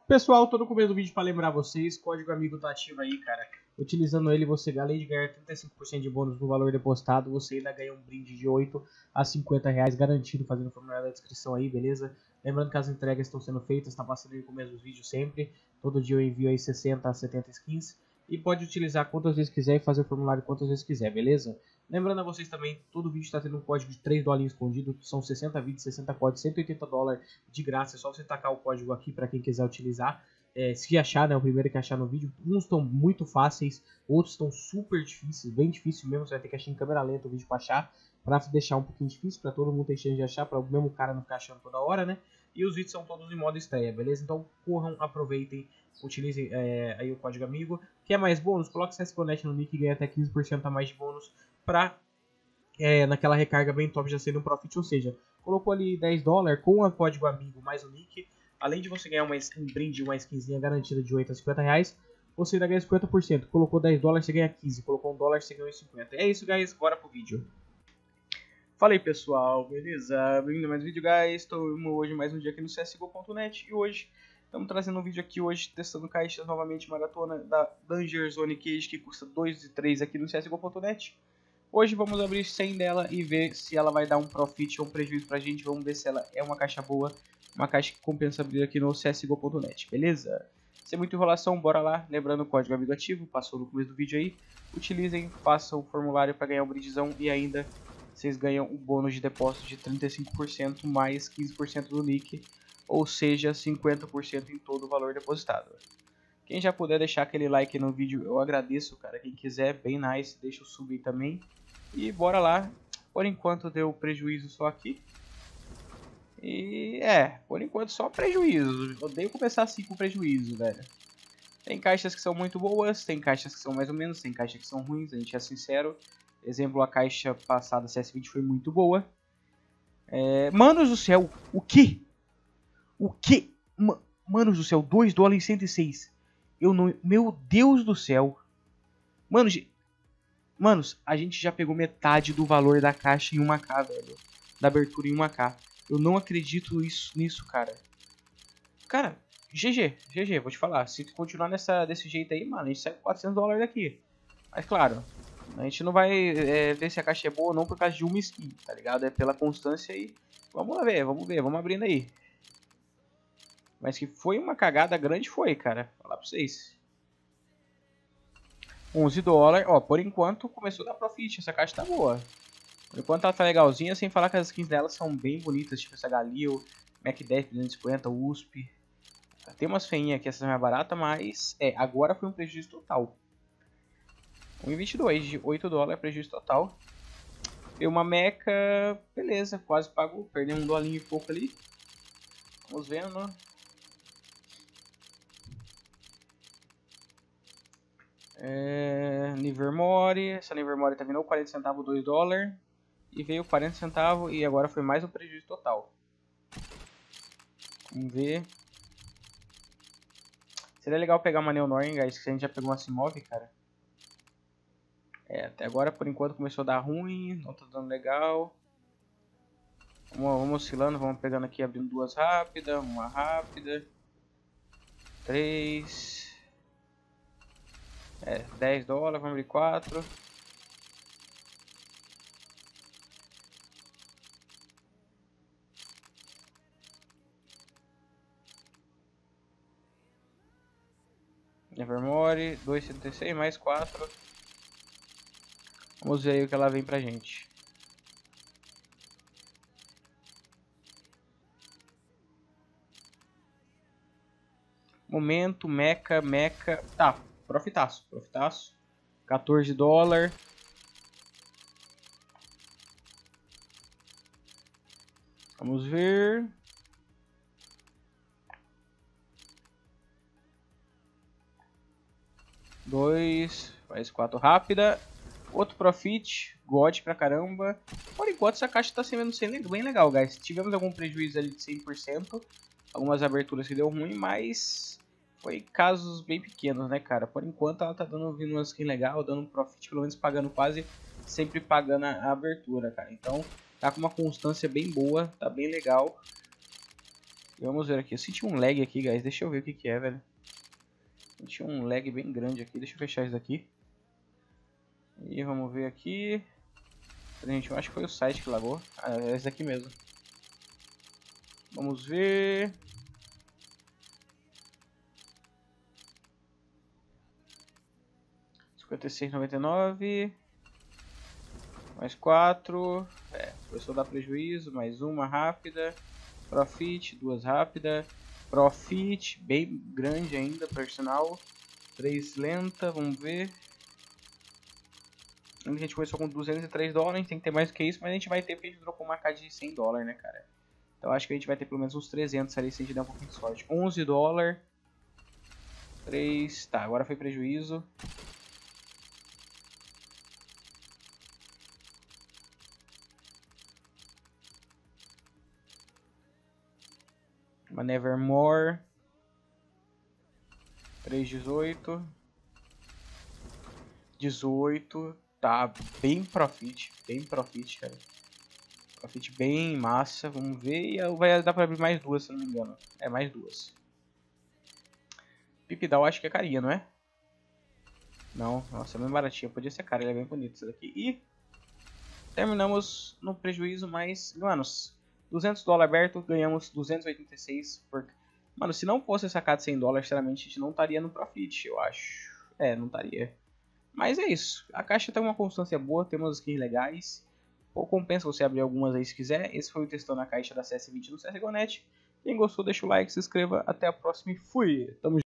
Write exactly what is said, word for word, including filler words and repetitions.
Pessoal, tô no começo do vídeo para lembrar vocês, código amigo tá ativo aí, cara. Utilizando ele, você, além de ganhar trinta e cinco por cento de bônus no valor depositado, você ainda ganha um brinde de oito a cinquenta reais garantido, fazendo o formulário da descrição aí, beleza? Lembrando que as entregas estão sendo feitas, tá passando aí no começo dos vídeos sempre. Todo dia eu envio aí sessenta a setenta skins. E pode utilizar quantas vezes quiser e fazer o formulário quantas vezes quiser, beleza? Lembrando a vocês também, todo vídeo está tendo um código de três dólares escondido. São sessenta vídeos, sessenta códigos, cento e oitenta dólares de graça. É só você tacar o código aqui para quem quiser utilizar. É, se achar, né, o primeiro que achar no vídeo. Uns estão muito fáceis, outros estão super difíceis, bem difícil mesmo. Você vai ter que achar em câmera lenta o vídeo para achar, para deixar um pouquinho difícil, para todo mundo ter chance de achar, para o mesmo cara não ficar achando toda hora, né? E os vídeos são todos em modo estreia, beleza? Então corram, aproveitem, utilizem é, aí o código amigo. Quer mais bônus? Coloque C S G O ponto net no nick e ganha até quinze por cento a mais de bônus para é, naquela recarga bem top já sendo um profit. Ou seja, colocou ali dez dólares com o código amigo mais o nick. Além de você ganhar uma skin, um brinde, uma skinzinha garantida de oito a cinquenta reais, você ainda ganha cinquenta por cento. Colocou dez dólares, você ganha quinze. Colocou um dólar, você ganha cinquenta. É isso, guys. Bora pro vídeo. Fala aí, pessoal. Beleza? Bem-vindo a mais um vídeo, guys. Estou hoje mais um dia aqui no C S G O ponto net. E hoje estamos trazendo um vídeo aqui hoje, testando caixas novamente, maratona da Danger Zone Cage, que custa dois e três aqui no C S G O ponto net. Hoje vamos abrir cem dela e ver se ela vai dar um profit ou um prejuízo pra gente. Vamos ver se ela é uma caixa boa. Uma caixa que compensa abrir aqui no C S G O ponto net, beleza? Sem muita enrolação, bora lá. Lembrando o código amigo ativo, passou no começo do vídeo aí. Utilizem, façam o formulário para ganhar o brindezão e ainda vocês ganham o bônus de depósito de trinta e cinco por cento mais quinze por cento do nick, ou seja, cinquenta por cento em todo o valor depositado. Quem já puder deixar aquele like no vídeo, eu agradeço, cara. Quem quiser, bem nice, deixa o sub aí também. E bora lá. Por enquanto deu prejuízo só aqui. E é, por enquanto só prejuízo. Odeio começar assim com prejuízo, velho. Tem caixas que são muito boas, tem caixas que são mais ou menos, tem caixas que são ruins, a gente é sincero. Exemplo, a caixa passada C S vinte foi muito boa. É, manos do céu, o que? O que? Ma manos do céu, dois dólares e cento e seis. Eu não... Meu Deus do céu. Manos, manos, a gente já pegou metade do valor da caixa em uma K, velho. Da abertura em uma K. Eu não acredito isso, nisso, cara. Cara, G G, G G, vou te falar. Se continuar nessa, desse jeito aí, mano, a gente sai com quatrocentos dólares daqui. Mas claro, a gente não vai é, ver se a caixa é boa ou não por causa de uma skin, tá ligado? É pela constância aí. Vamos lá ver, vamos ver, vamos abrindo aí. Mas que foi uma cagada grande, foi, cara. Vou falar pra vocês. onze dólares, ó, por enquanto começou a dar profit, essa caixa tá boa. Por enquanto ela tá legalzinha, sem falar que as skins dela são bem bonitas, tipo essa Galil, Mac dez duzentos e cinquenta, U S P. Tem umas feinhas aqui, essa é mais barata, mas é, agora foi um prejuízo total. um e vinte e dois, de oito dólares, prejuízo total. Tem uma meca, beleza, quase pagou, perdeu um dolinho e pouco ali. Vamos vendo. É, Livermore, essa Livermore tá vindo quarenta centavos, dois dólares. E veio quarenta centavos e agora foi mais um prejuízo total. Vamos ver. Seria legal pegar uma Neonor, guys, que a gente já pegou uma Simov, cara. É, até agora por enquanto começou a dar ruim, não tá dando legal. Vamos, vamos oscilando, vamos pegando aqui, abrindo duas rápidas, uma rápida. Três. É, dez dólares, vamos abrir quatro. Nevermore, dois e setenta e seis, mais quatro. Vamos ver aí o que ela vem pra gente. Momento, meca, meca. Tá, profitaço, profitaço. quatorze dólares. Vamos ver. dois, faz quatro rápida. Outro profit, God pra caramba. Por enquanto essa caixa tá sendo bem legal, guys. Tivemos algum prejuízo ali de cem por cento. Algumas aberturas que deu ruim, mas foi casos bem pequenos, né, cara? Por enquanto ela tá dando vindo uma skin legal, dando um profit, pelo menos pagando quase, sempre pagando a abertura, cara. Então tá com uma constância bem boa, tá bem legal. Vamos ver aqui. Eu senti um lag aqui, guys. Deixa eu ver o que que é, velho. Senti um lag bem grande aqui. Deixa eu fechar isso daqui. E vamos ver aqui. Gente, eu acho que foi o site que lagou. Ah, é esse aqui mesmo. Vamos ver. cinquenta e seis reais e noventa e nove. Mais quatro. É, começou a dar prejuízo. Mais uma rápida. Profit, duas rápidas. Profit, bem grande ainda, personal. três lenta, vamos ver. A gente começou com duzentos e três dólares, a gente tem que ter mais do que isso, mas a gente vai ter porque a gente trocou uma K de cem dólares, né, cara? Então acho que a gente vai ter pelo menos uns trezentos ali se a gente der um pouquinho de sorte. onze dólares. três, tá, agora foi prejuízo. Uma Nevermore. três, dezoito. dezoito. Tá bem profit, bem profit, cara. Profit bem massa, vamos ver. E vai dar pra abrir mais duas, se não me engano. É, mais duas. Pipidal acho que é carinha, não é? Não, nossa, é bem baratinha. Podia ser cara, ele é bem bonito isso daqui. E terminamos no prejuízo, mas, mano, duzentos dólares aberto, ganhamos duzentos e oitenta e seis. Por... Mano, se não fosse sacado cem dólares, sinceramente, a gente não estaria no profit, eu acho. É, não estaria. Mas é isso. A caixa tem uma constância boa, tem umas skins legais. Ou compensa você abrir algumas aí se quiser. Esse foi o testando a caixa da C S vinte no C S G O ponto net. Quem gostou, deixa o like, se inscreva. Até a próxima e fui! Tamo junto.